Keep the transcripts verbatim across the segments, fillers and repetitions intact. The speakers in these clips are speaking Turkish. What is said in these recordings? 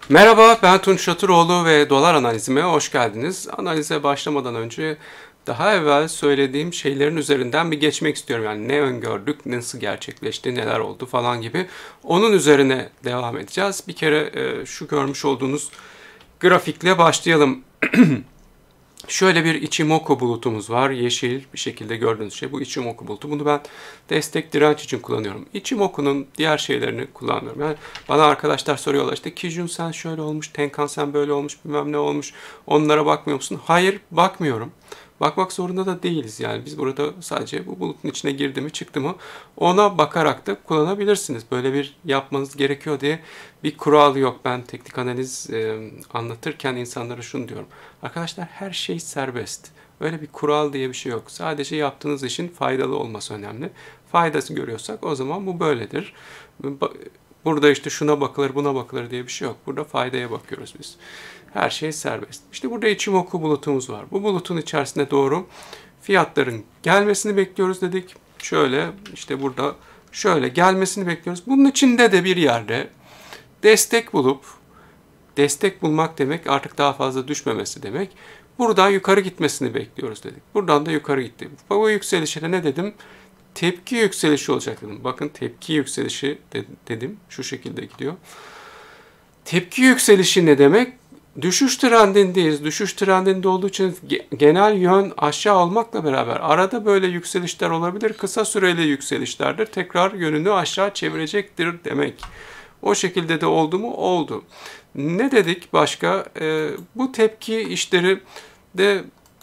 Merhaba, ben Tunç Şatıroğlu ve Dolar Analizime hoş geldiniz. Analize başlamadan önce daha evvel söylediğim şeylerin üzerinden bir geçmek istiyorum. Yani ne öngördük, nasıl gerçekleşti, neler oldu falan gibi. Onun üzerine devam edeceğiz. Bir kere e, şu görmüş olduğunuz grafikle başlayalım. Şöyle bir Ichimoku bulutumuz var. Yeşil bir şekilde gördüğünüz şey bu Ichimoku bulutu. Bunu ben destek direnç için kullanıyorum. Ichimoku'nun diğer şeylerini kullanmıyorum. Yani bana arkadaşlar soruyorlar işte Kijun sen şöyle olmuş, Tenkan sen böyle olmuş, bilmem ne olmuş. Onlara bakmıyor musun? Hayır, bakmıyorum. Bakmak zorunda da değiliz yani. Biz burada sadece bu bulutun içine girdi mi çıktı mı ona bakarak da kullanabilirsiniz. Böyle bir yapmanız gerekiyor diye bir kural yok. Ben teknik analiz e, anlatırken insanlara şunu diyorum. Arkadaşlar her şey serbest. Öyle bir kural diye bir şey yok. Sadece yaptığınız işin faydalı olması önemli. Faydası görüyorsak o zaman bu böyledir. Burada işte şuna bakılır buna bakılır diye bir şey yok. Burada faydaya bakıyoruz biz. Her şey serbest. İşte burada Ichimoku bulutumuz var. Bu bulutun içerisine doğru fiyatların gelmesini bekliyoruz dedik. Şöyle işte burada şöyle gelmesini bekliyoruz. Bunun içinde de bir yerde destek bulup destek bulmak demek artık daha fazla düşmemesi demek. Buradan yukarı gitmesini bekliyoruz dedik. Buradan da yukarı gitti. Bu yükselişe ne dedim? Tepki yükselişi olacak dedim. Bakın tepki yükselişi dedim. Şu şekilde gidiyor. Tepki yükselişi ne demek? Düşüş trendindeyiz. Düşüş trendinde olduğu için genel yön aşağı olmakla beraber arada böyle yükselişler olabilir. Kısa süreli yükselişlerdir. Tekrar yönünü aşağı çevirecektir demek. O şekilde de oldu mu? Oldu. Ne dedik başka? Ee, bu tepki işleri de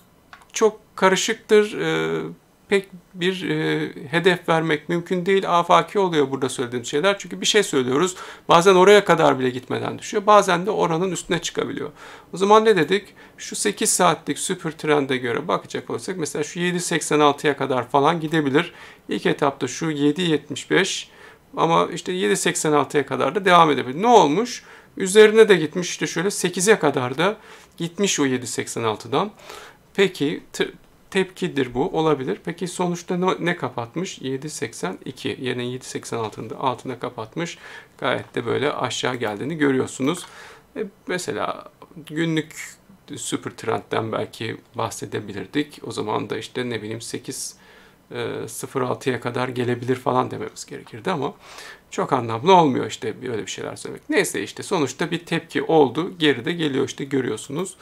çok karışıktır. Ee, pek bir e, hedef vermek mümkün değil. Afaki oluyor burada söylediğim şeyler. Çünkü bir şey söylüyoruz. Bazen oraya kadar bile gitmeden düşüyor. Bazen de oranın üstüne çıkabiliyor. O zaman ne dedik? Şu sekiz saatlik süper trende göre bakacak olursak mesela şu yedi seksen altıya kadar falan gidebilir. İlk etapta şu yedi yetmiş beş ama işte yedi seksen altıya kadar da devam edebilir. Ne olmuş? Üzerine de gitmiş işte şöyle sekize kadar da gitmiş o yedi seksen altıdan. Peki tepkidir bu olabilir. Peki sonuçta ne, ne kapatmış? yedi seksen iki. Yani yedi seksen altının altına kapatmış. Gayet de böyle aşağı geldiğini görüyorsunuz. E, mesela günlük süper trendten belki bahsedebilirdik. O zaman da işte ne bileyim sekiz sıfır altıya kadar gelebilir falan dememiz gerekirdi ama çok anlamlı olmuyor işte böyle bir şeyler söylemek. Neyse işte sonuçta bir tepki oldu. Geride geliyor işte görüyorsunuz.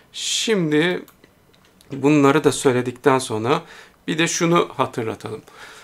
Şimdi bunları da söyledikten sonra bir de şunu hatırlatalım.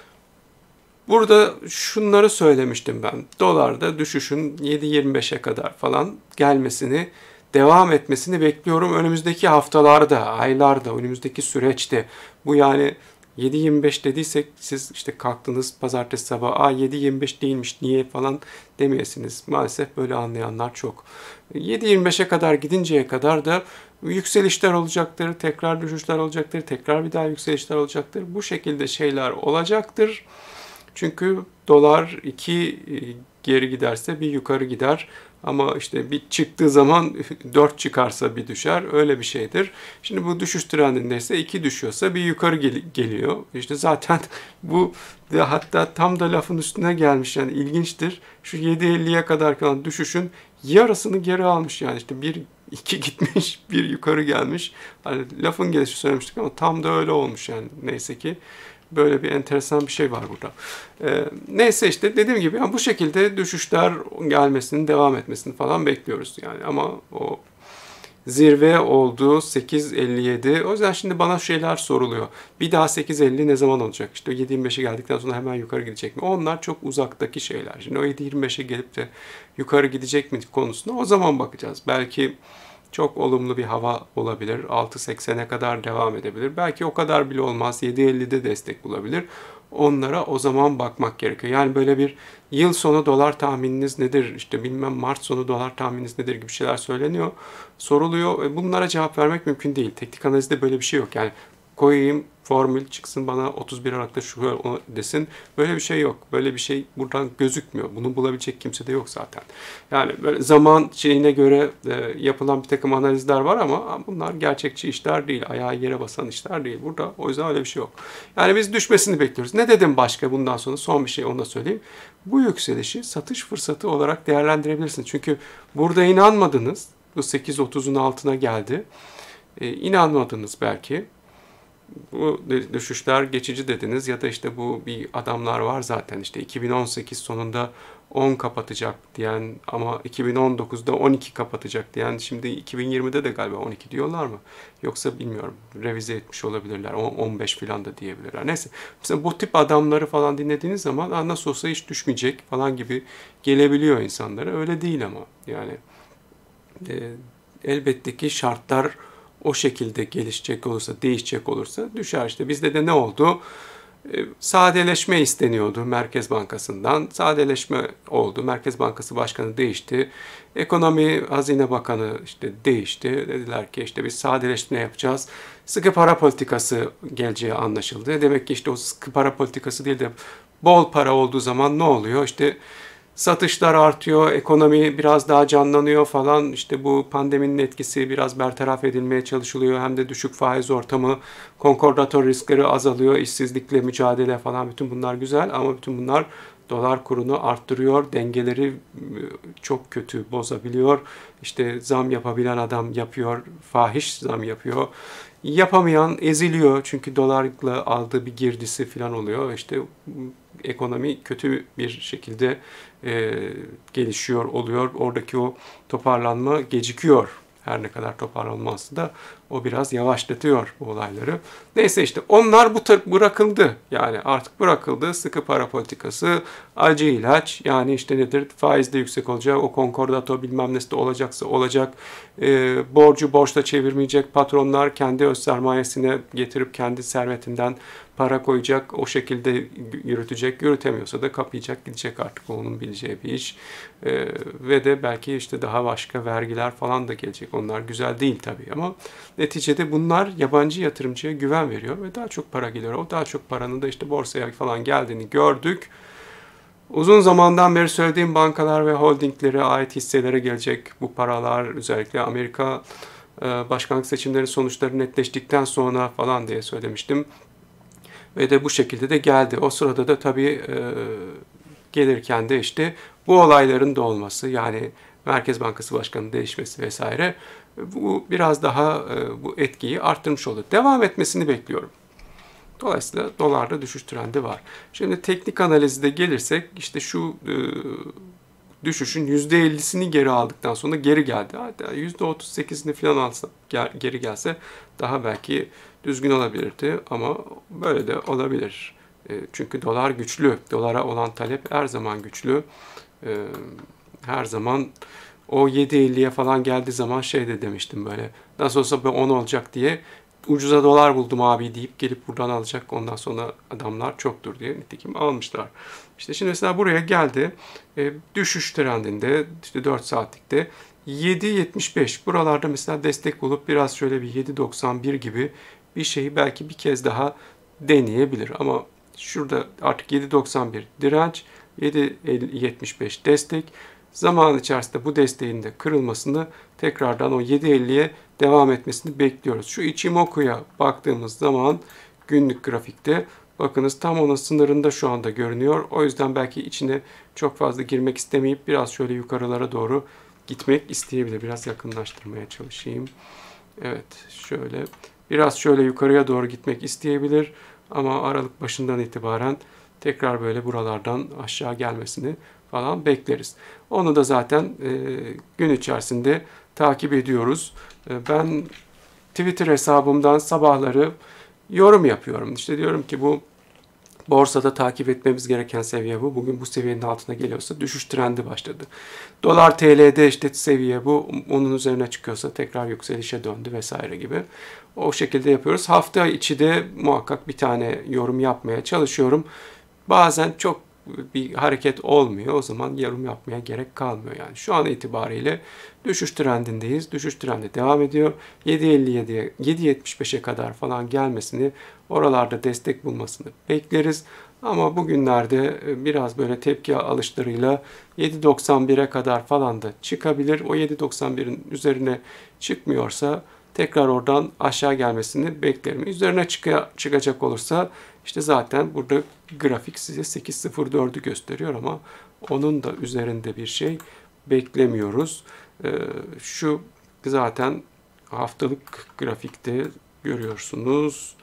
Burada şunları söylemiştim ben. Dolarda düşüşün yedi yirmi beşe kadar falan gelmesini, devam etmesini bekliyorum. Önümüzdeki haftalarda, aylarda, önümüzdeki süreçte. Bu yani yedi yirmi beş dediysek siz işte kalktınız pazartesi sabahı aa yedi yirmi beş değilmiş niye falan demeyesiniz. Maalesef böyle anlayanlar çok. yedi yirmi beşe kadar gidinceye kadar da yükselişler olacaktır, tekrar düşüşler olacaktır, tekrar bir daha yükselişler olacaktır. Bu şekilde şeyler olacaktır. Çünkü dolar iki geri giderse bir yukarı gider. Ama işte bir çıktığı zaman dört çıkarsa bir düşer. Öyle bir şeydir. Şimdi bu düşüş trendindeyse iki düşüyorsa bir yukarı gel- geliyor. İşte zaten bu de hatta tam da lafın üstüne gelmiş. Yani ilginçtir. Şu yedi elliye kadar kalan düşüşün yarısını geri almış. Yani işte bir iki gitmiş, bir yukarı gelmiş. Hani lafın gelişi söylemiştik ama tam da öyle olmuş yani neyse ki. Böyle bir enteresan bir şey var burada. Ee, neyse işte dediğim gibi yani bu şekilde düşüşler gelmesini, devam etmesini falan bekliyoruz. Yani ama o zirve oldu sekiz elli yedi. O yüzden şimdi bana şeyler soruluyor. Bir daha sekiz elli ne zaman olacak? İşte yedi yirmi beşe geldikten sonra hemen yukarı gidecek mi? Onlar çok uzaktaki şeyler. Şimdi o yedi yirmi beşe gelip de yukarı gidecek mi konusuna o zaman bakacağız. Belki çok olumlu bir hava olabilir. altı seksene kadar devam edebilir. Belki o kadar bile olmaz. yedi ellide destek bulabilir. Onlara o zaman bakmak gerekiyor. Yani böyle bir yıl sonu dolar tahmininiz nedir? İşte bilmem Mart sonu dolar tahmininiz nedir gibi şeyler söyleniyor. Soruluyor. Bunlara cevap vermek mümkün değil. Teknik analizde böyle bir şey yok. Yani koyayım, formül çıksın bana otuz bir Aralık'ta şu desin. Böyle bir şey yok. Böyle bir şey buradan gözükmüyor. Bunu bulabilecek kimse de yok zaten. Yani böyle zaman şeyine göre e, yapılan bir takım analizler var ama bunlar gerçekçi işler değil. Ayağı yere basan işler değil. Burada o yüzden öyle bir şey yok. Yani biz düşmesini bekliyoruz. Ne dedim başka bundan sonra? Son bir şey onu da söyleyeyim. Bu yükselişi satış fırsatı olarak değerlendirebilirsiniz. Çünkü burada inanmadınız. Bu sekiz otuzun altına geldi. E, inanmadınız belki. Bu düşüşler geçici dediniz ya da işte bu bir adamlar var zaten işte iki bin on sekiz sonunda on kapatacak diyen ama iki bin on dokuzda on iki kapatacak diyen şimdi iki bin yirmide de galiba on iki diyorlar mı? Yoksa bilmiyorum revize etmiş olabilirler on beş falan da diyebilirler. Neyse mesela bu tip adamları falan dinlediğiniz zaman nasıl olsa hiç düşmeyecek falan gibi gelebiliyor insanlara. Öyle değil ama yani e, elbette ki şartlar o şekilde gelişecek olursa, değişecek olursa düşer. İşte bizde de ne oldu? Sadeleşme isteniyordu Merkez Bankası'ndan. Sadeleşme oldu. Merkez Bankası Başkanı değişti. Ekonomi Hazine Bakanı işte değişti. Dediler ki işte biz sadeleşme yapacağız. Sıkı para politikası geleceği anlaşıldı. Demek ki işte o sıkı para politikası değil de bol para olduğu zaman ne oluyor? İşte satışlar artıyor, ekonomi biraz daha canlanıyor falan. İşte bu pandeminin etkisi biraz bertaraf edilmeye çalışılıyor. Hem de düşük faiz ortamı, konkordato riskleri azalıyor, işsizlikle mücadele falan. Bütün bunlar güzel ama bütün bunlar dolar kurunu arttırıyor, dengeleri çok kötü bozabiliyor. İşte zam yapabilen adam yapıyor, fahiş zam yapıyor. Yapamayan eziliyor çünkü dolarla aldığı bir girdisi falan oluyor. İşte ekonomi kötü bir şekilde e, gelişiyor oluyor. Oradaki o toparlanma gecikiyor. Her ne kadar toparlanması da o biraz yavaşlatıyor bu olayları. Neyse işte onlar bu bırakıldı. Yani artık bırakıldı. Sıkı para politikası, acı ilaç. Yani işte nedir? Faiz de yüksek olacak. O konkordato bilmem nesi de olacaksa olacak. E, borcu borçla çevirmeyecek. Patronlar kendi öz sermayesine getirip kendi servetinden para koyacak, o şekilde yürütecek, yürütemiyorsa da kapayacak, gidecek artık onun bileceği bir iş. Ee, ve de belki işte daha başka vergiler falan da gelecek. Onlar güzel değil tabii ama neticede bunlar yabancı yatırımcıya güven veriyor ve daha çok para geliyor. O daha çok paranın da işte borsaya falan geldiğini gördük. Uzun zamandan beri söylediğim bankalar ve holdinglere ait hisselere gelecek bu paralar, özellikle Amerika başkanlık seçimleri sonuçları netleştikten sonra falan diye söylemiştim. Ve de bu şekilde de geldi. O sırada da tabii e, gelirken de işte bu olayların da olması, yani Merkez Bankası Başkanı'nın değişmesi vesaire, bu biraz daha e, bu etkiyi arttırmış oldu. Devam etmesini bekliyorum. Dolayısıyla dolarda düşüş trendi var. Şimdi teknik analizde gelirsek işte şu e, düşüşün yüzde ellisini geri aldıktan sonra geri geldi. Hatta yüzde otuz sekizini falan alsa, geri gelse daha belki düzgün olabilirdi ama böyle de olabilir. Çünkü dolar güçlü. Dolara olan talep her zaman güçlü. Her zaman o yedi elliye falan geldiği zaman şey de demiştim böyle. Nasıl olsa bu on olacak diye ucuza dolar buldum abi deyip gelip buradan alacak. Ondan sonra adamlar çoktur diye nitekim almışlar. İşte şimdi mesela buraya geldi. E, düşüş trendinde işte dört saatlikte yedi yetmiş beş buralarda mesela destek bulup biraz şöyle bir yedi doksan bir gibi bir şeyi belki bir kez daha deneyebilir. Ama şurada artık yedi doksan bir direnç, yedi yetmiş beş destek. Zaman içerisinde bu desteğin de kırılmasını, tekrardan o yedi elliye devam etmesini bekliyoruz. Şu Ichimoku'ya baktığımız zaman günlük grafikte bakınız tam onun sınırında şu anda görünüyor. O yüzden belki içine çok fazla girmek istemeyip biraz şöyle yukarılara doğru gitmek isteyebilir. Biraz yakınlaştırmaya çalışayım. Evet, şöyle biraz şöyle yukarıya doğru gitmek isteyebilir ama Aralık başından itibaren tekrar böyle buralardan aşağı gelmesini falan bekleriz. Onu da zaten e, gün içerisinde takip ediyoruz. E, ben Twitter hesabımdan sabahları yorum yapıyorum. İşte diyorum ki bu borsada takip etmemiz gereken seviye bu. Bugün bu seviyenin altına geliyorsa düşüş trendi başladı. Dolar T L'de işte seviye bu. Onun üzerine çıkıyorsa tekrar yükselişe döndü vesaire gibi. O şekilde yapıyoruz. Hafta içi de muhakkak bir tane yorum yapmaya çalışıyorum. Bazen çok bir hareket olmuyor. O zaman yorum yapmaya gerek kalmıyor yani. Şu an itibariyle düşüş trendindeyiz. Düşüş trendi devam ediyor. yedi elli yediye, yedi yetmiş beşe kadar falan gelmesini, oralarda destek bulmasını bekleriz. Ama bugünlerde biraz böyle tepki alışlarıyla yedi doksan bire kadar falan da çıkabilir. O yedi doksan birin üzerine çıkmıyorsa tekrar oradan aşağı gelmesini beklerim. Üzerine çık çıkacak olursa işte zaten burada grafik size sekiz sıfır dördü gösteriyor ama onun da üzerinde bir şey beklemiyoruz. Ee, şu zaten haftalık grafikte görüyorsunuz.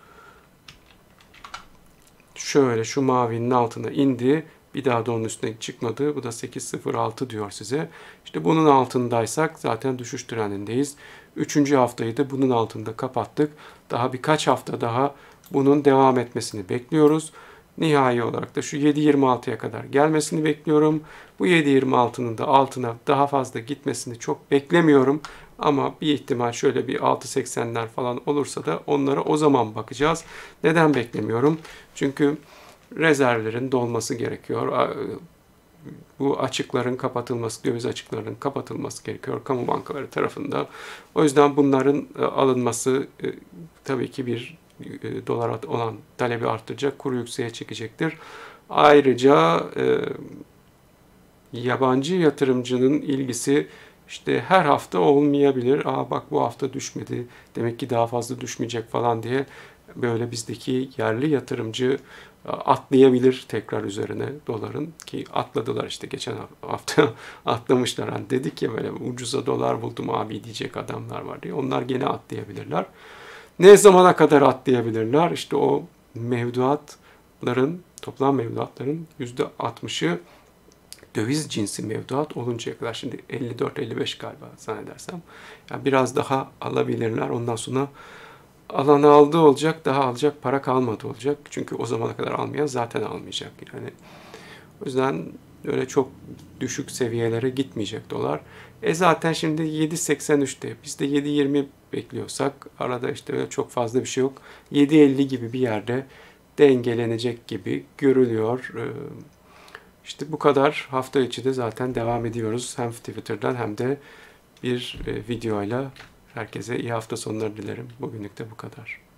Şöyle şu mavinin altına indi. Bir daha da onun üstüne çıkmadı. Bu da sekiz sıfır altı diyor size. İşte bunun altındaysak zaten düşüş trendindeyiz. Üçüncü haftayı da bunun altında kapattık. Daha birkaç hafta daha bunun devam etmesini bekliyoruz. Nihai olarak da şu yedi yirmi altıya kadar gelmesini bekliyorum. Bu yedi yirmi altının da altına daha fazla gitmesini çok beklemiyorum. Ama bir ihtimal şöyle bir altı seksenler falan olursa da onlara o zaman bakacağız. Neden beklemiyorum? Çünkü rezervlerin dolması gerekiyor. Bu açıkların kapatılması, döviz açıklarının kapatılması gerekiyor kamu bankaları tarafından. O yüzden bunların alınması tabii ki bir dolara olan talebi arttıracak, kuru yükseğe çekecektir. Ayrıca e, yabancı yatırımcının ilgisi işte her hafta olmayabilir. Aa bak bu hafta düşmedi, demek ki daha fazla düşmeyecek falan diye böyle bizdeki yerli yatırımcı atlayabilir tekrar üzerine doların, ki atladılar işte geçen hafta atlamışlar. Hani dedik ya böyle ucuza dolar buldum abi diyecek adamlar var diye. Onlar gene atlayabilirler. Ne zamana kadar atlayabilirler? İşte o mevduatların, toplam mevduatların yüzde altmışı döviz cinsi mevduat oluncaya kadar. Şimdi elli dört elli beş galiba zannedersem. Yani biraz daha alabilirler. Ondan sonra alanı aldığı olacak, daha alacak para kalmadı olacak. Çünkü o zamana kadar almayan zaten almayacak. Yani o yüzden öyle çok düşük seviyelere gitmeyecek dolar. E zaten şimdi yedi seksen üçte. Biz de yedi yirmi bekliyorsak arada işte öyle çok fazla bir şey yok. yedi elli gibi bir yerde dengelenecek gibi görülüyor. İşte bu kadar. Hafta içi de zaten devam ediyoruz. Hem Twitter'dan hem de bir videoyla. Herkese iyi hafta sonları dilerim. Bugünlük de bu kadar.